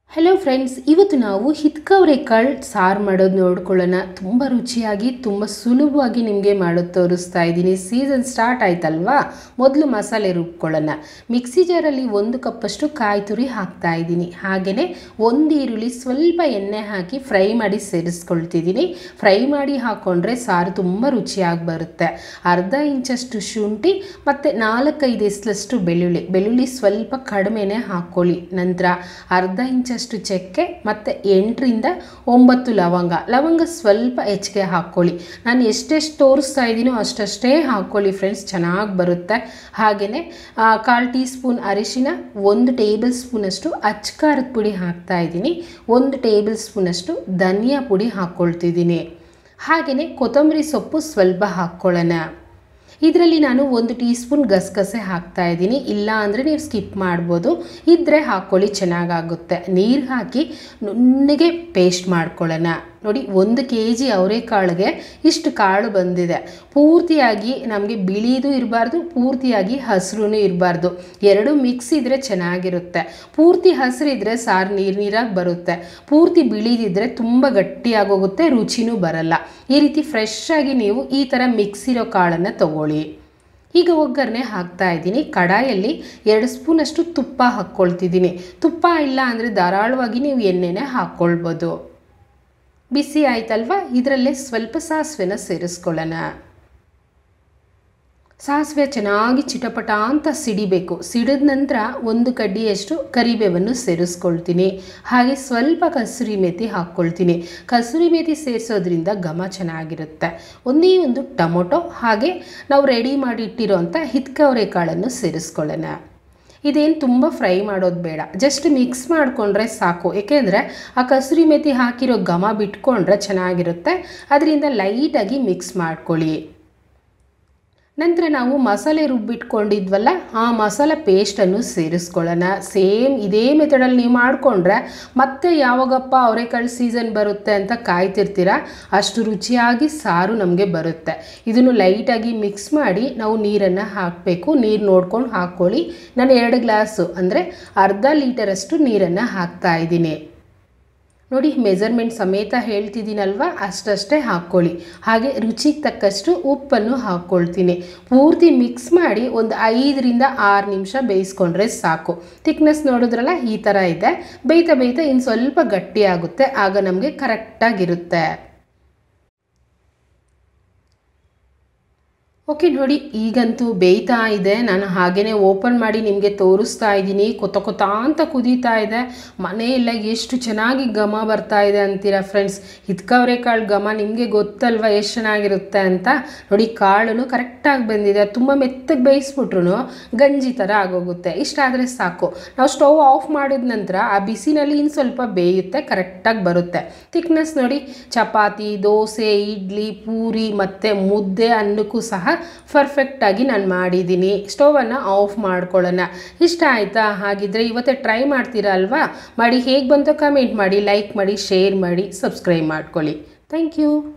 Hello friends, ಇವತ್ತು ನಾವು ಹಿತ್ಕವರೆಕಾಳು ಸಾರು ಮಾಡೋದು ನೋಡ್ಕೊಳ್ಳೋಣ. ತುಂಬ ರುಚಿಯಾಗಿ ತುಂಬ ಸುಲಭವಾಗಿ ನಿಮಗೆ ಮಾಡೋದು ತೋರಿಸ್ತಾ ಇದ್ದೀನಿ. ಸೀಸನ್ ಸ್ಟಾರ್ಟ್ ಆಯ್ತಲ್ವಾ, ಮೊದಲು ಮಸಾಲೆ ರುಬ್ಕೊಳ್ಳೋಣ. ಮಿಕ್ಸಿ ಜಾರಲ್ಲಿ 1 ಕಪ್ಪಷ್ಟು ಕಾಯಿ ತುರಿ ಹಾಕ್ತಾ ಇದ್ದೀನಿ. ಹಾಗೆಯೇ 1 ಈರುಳ್ಳಿ ಸ್ವಲ್ಪ ಎಣ್ಣೆ ಹಾಕಿ ಫ್ರೈ ಮಾಡಿ ಸೇರಿಸ್ಕೊಳ್ತಿದ್ದೀನಿ. ಫ್ರೈ ಮಾಡಿ ಹಾಕ್ಕೊಂಡ್ರೆ ಸಾರು ತುಂಬ ರುಚಿಯಾಗಿ ಬರುತ್ತೆ. ಅರ್ಧ ಇಂಚಷ್ಟು ಶುಂಠಿ ಮತ್ತು 4-5 ಎಸಳಷ್ಟು ಬೆಳ್ಳುಳ್ಳಿ ಸ್ವಲ್ಪ ಕಡಿಮೆನೇ ಹಾಕ್ಕೊಳ್ಳಿ. ನಂತರ ಅರ್ಧ ಇಂಚಷ್ಟು ಚಕ್ಕೆ ಮತ್ತು 8-9 ಲವಂಗ ಸ್ವಲ್ಪ ಹೆಚ್ಚಿಗೆ ಹಾಕ್ಕೊಳ್ಳಿ. ನಾನು ಎಷ್ಟೆಷ್ಟು ತೋರಿಸ್ತಾ ಇದ್ದೀನೋ ಅಷ್ಟೇ ಹಾಕ್ಕೊಳ್ಳಿ ಫ್ರೆಂಡ್ಸ್, ಚೆನ್ನಾಗಿ ಬರುತ್ತೆ. ಹಾಗೆಯೇ 1/4 ಟೀ ಸ್ಪೂನ್ ಅರಿಶಿನ, 1 ಟೇಬಲ್ ಸ್ಪೂನಷ್ಟು ಅಚ್ಚ ಖಾರದ ಪುಡಿ ಹಾಕ್ತಾ ಇದ್ದೀನಿ, 1 ಟೇಬಲ್ ಸ್ಪೂನಷ್ಟು ಧನಿಯಾ ಪುಡಿ ಹಾಕ್ಕೊಳ್ತಿದ್ದೀನಿ. ಹಾಗೆಯೇ ಕೊತ್ತಂಬರಿ ಸೊಪ್ಪು ಸ್ವಲ್ಪ ಹಾಕ್ಕೊಳ್ಳೋಣ. ಇದರಲ್ಲಿ ನಾನು 1 ಟೀ ಸ್ಪೂನ್ ಗಸಗಸೆ ಹಾಕ್ತಾ ಇದ್ದೀನಿ. ಇಲ್ಲ ಅಂದರೆ ನೀವು ಸ್ಕಿಪ್ ಮಾಡ್ಬೋದು, ಇದ್ದರೆ ಹಾಕ್ಕೊಳ್ಳಿ, ಚೆನ್ನಾಗಾಗುತ್ತೆ. ನೀರು ಹಾಕಿ ನುಣ್ಣಗೆ ಪೇಸ್ಟ್ ಮಾಡ್ಕೊಳ್ಳೋಣ. ನೋಡಿ, 1 kg ಅವರೆಕಾಳಿಗೆ ಇಷ್ಟು ಕಾಳು ಬಂದಿದೆ. ಪೂರ್ತಿಯಾಗಿ ನಮಗೆ ಬಿಳಿದು ಇರಬಾರ್ದು, ಪೂರ್ತಿಯಾಗಿ ಹಸಿರು ಇರಬಾರ್ದು, ಎರಡೂ ಮಿಕ್ಸ್ ಇದ್ದರೆ ಚೆನ್ನಾಗಿರುತ್ತೆ. ಪೂರ್ತಿ ಹಸಿರಿದ್ರೆ ಸಾರು ನೀರಾಗಿ ಬರುತ್ತೆ, ಪೂರ್ತಿ ಬಿಳಿದಿದ್ರೆ ತುಂಬ ಗಟ್ಟಿಯಾಗೋಗುತ್ತೆ, ರುಚಿನೂ ಬರಲ್ಲ. ಈ ರೀತಿ ಫ್ರೆಶ್ ಆಗಿ ನೀವು ಈ ಥರ ಮಿಕ್ಸ್ ಇರೋ ಕಾಳನ್ನು ತಗೊಳ್ಳಿ. ಈಗ ಒಗ್ಗರಣೆ ಹಾಕ್ತಾ ಇದ್ದೀನಿ. ಕಡಾಯಲ್ಲಿ 2 ಸ್ಪೂನಷ್ಟು ತುಪ್ಪ ಹಾಕ್ಕೊಳ್ತಿದ್ದೀನಿ. ತುಪ್ಪ ಇಲ್ಲ ಅಂದರೆ ಧಾರಾಳವಾಗಿ ನೀವು ಎಣ್ಣೆನೇ ಹಾಕ್ಕೊಳ್ಬೋದು. ಬಿಸಿ ಆಯ್ತಲ್ವ, ಇದರಲ್ಲೇ ಸ್ವಲ್ಪ ಸಾಸಿವೆನ ಸೇರಿಸ್ಕೊಳ್ಳೋಣ. ಸಾಸಿವೆ ಚೆನ್ನಾಗಿ ಚಿಟಪಟ ಅಂತ ಸಿಡಿಬೇಕು. ಸಿಡಿದ ನಂತರ 1 ಕಡ್ಡಿಯಷ್ಟು ಕರಿಬೇವನ್ನು ಸೇರಿಸ್ಕೊಳ್ತೀನಿ. ಹಾಗೆ ಸ್ವಲ್ಪ ಕಸೂರಿ ಮೇಥಿ ಹಾಕ್ಕೊಳ್ತೀನಿ. ಕಸೂರಿ ಮೇಥಿ ಸೇರಿಸೋದ್ರಿಂದ ಘಮ ಚೆನ್ನಾಗಿರುತ್ತೆ. ಒಂದು ಟೊಮೊಟೊ, ಹಾಗೆ ನಾವು ರೆಡಿ ಮಾಡಿ ಇಟ್ಟಿರೋಂಥ ಹಿತ್ಕವರೆಕಾಳನ್ನು ಸೇರಿಸ್ಕೊಳ್ಳೋಣ. ಇದೇನು ತುಂಬ ಫ್ರೈ ಮಾಡೋದು ಬೇಡ, ಜಸ್ಟ್ ಮಿಕ್ಸ್ ಮಾಡಿಕೊಂಡ್ರೆ ಸಾಕು. ಏಕೆಂದರೆ ಆ ಕಸೂರಿ ಮೇಥಿ ಹಾಕಿರೋ ಘಮ ಬಿಟ್ಕೊಂಡ್ರೆ ಚೆನ್ನಾಗಿರುತ್ತೆ. ಅದರಿಂದ ಲೈಟಾಗಿ ಮಿಕ್ಸ್ ಮಾಡ್ಕೊಳ್ಳಿ. ನಂತರ ನಾವು ಮಸಾಲೆ ರುಬ್ಬಿಟ್ಕೊಂಡಿದ್ವಲ್ಲ, ಆ ಮಸಾಲೆ ಪೇಸ್ಟನ್ನು ಸೇರಿಸ್ಕೊಳ್ಳೋಣ. ಸೇಮ್ ಇದೇ ಮೆಥಡಲ್ಲಿ ನೀವು ಮಾಡಿಕೊಂಡ್ರೆ ಮತ್ತೆ ಯಾವಾಗಪ್ಪ ಅವರೆಕಾಳು ಸೀಸನ್ ಬರುತ್ತೆ ಅಂತ ಕಾಯ್ತಿರ್ತೀರ, ಅಷ್ಟು ರುಚಿಯಾಗಿ ಸಾರು ನಮಗೆ ಬರುತ್ತೆ. ಇದನ್ನು ಲೈಟಾಗಿ ಮಿಕ್ಸ್ ಮಾಡಿ ನಾವು ನೀರನ್ನು ಹಾಕಬೇಕು. ನೀರು ನೋಡ್ಕೊಂಡು ಹಾಕ್ಕೊಳ್ಳಿ. ನಾನು 2 ಗ್ಲಾಸು ಅಂದರೆ ಅರ್ಧ ಲೀಟರಷ್ಟು ನೀರನ್ನು ಹಾಕ್ತಾ ಇದ್ದೀನಿ. ನೋಡಿ, ಮೆಜರ್ಮೆಂಟ್ ಸಮೇತ ಹೇಳ್ತಿದ್ದೀನಲ್ವ, ಅಷ್ಟೇ ಹಾಕ್ಕೊಳ್ಳಿ. ಹಾಗೆ ರುಚಿಗೆ ತಕ್ಕಷ್ಟು ಉಪ್ಪನ್ನು ಹಾಕ್ಕೊಳ್ತೀನಿ. ಪೂರ್ತಿ ಮಿಕ್ಸ್ ಮಾಡಿ ಒಂದು 5-6 ನಿಮಿಷ ಬೇಯಿಸ್ಕೊಂಡ್ರೆ ಸಾಕು. ಥಿಕ್ನೆಸ್ ನೋಡಿದ್ರಲ್ಲ, ಈ ಥರ ಇದೆ. ಬೇಯ್ತಾ ಇನ್ನು ಸ್ವಲ್ಪ ಗಟ್ಟಿ ಆಗುತ್ತೆ, ಆಗ ನಮಗೆ ಕರೆಕ್ಟಾಗಿರುತ್ತೆ. ಓಕೆ, ನೋಡಿ ಈಗಂತೂ ಬೇಯ್ತಾ ಇದೆ. ನಾನು ಹಾಗೇ ಓಪನ್ ಮಾಡಿ ನಿಮಗೆ ತೋರಿಸ್ತಾ ಇದ್ದೀನಿ. ಕೊತ ಅಂತ ಕುದೀತಾ ಇದೆ. ಮನೆಯೆಲ್ಲ ಎಷ್ಟು ಚೆನ್ನಾಗಿ ಘಮ ಬರ್ತಾ ಇದೆ ಅಂತೀರಾ ಫ್ರೆಂಡ್ಸ್. ಹಿತ್ಕವರೆಕಾಳು ಘಮ ನಿಮಗೆ ಗೊತ್ತಲ್ವ ಎಷ್ಟು ಚೆನ್ನಾಗಿರುತ್ತೆ ಅಂತ. ನೋಡಿ, ಕಾಳು ಕರೆಕ್ಟಾಗಿ ಬಂದಿದೆ. ತುಂಬ ಮೆತ್ತಗೆ ಬೇಯಿಸ್ಬಿಟ್ರು ಗಂಜಿ ಥರ ಆಗೋಗುತ್ತೆ. ಇಷ್ಟಾದರೆ ಸಾಕು. ನಾವು ಸ್ಟವ್ ಆಫ್ ಮಾಡಿದ ನಂತರ ಆ ಬಿಸಿನಲ್ಲಿ ಇನ್ನು ಸ್ವಲ್ಪ ಬೇಯುತ್ತೆ, ಕರೆಕ್ಟಾಗಿ ಬರುತ್ತೆ. ಥಿಕ್ನೆಸ್ ನೋಡಿ, ಚಪಾತಿ, ದೋಸೆ, ಇಡ್ಲಿ, ಪೂರಿ ಮತ್ತು ಮುದ್ದೆ ಅನ್ನಕ್ಕೂ ಸಹ ಪರ್ಫೆಕ್ಟಾಗಿ ನಾನು ಮಾಡಿದ್ದೀನಿ. ಸ್ಟವನ್ನು ಆಫ್ ಮಾಡ್ಕೊಳ್ಳೋಣ. ಇಷ್ಟ ಆಯಿತಾ? ಹಾಗಿದ್ರೆ ಇವತ್ತೇ ಟ್ರೈ ಮಾಡ್ತೀರಾ ಅಲ್ವಾ? ಮಾಡಿ ಹೇಗೆ ಬಂತೋ ಕಮೆಂಟ್ ಮಾಡಿ, ಲೈಕ್ ಮಾಡಿ, ಶೇರ್ ಮಾಡಿ, ಸಬ್ಸ್ಕ್ರೈಬ್ ಮಾಡ್ಕೊಳ್ಳಿ. Thank you.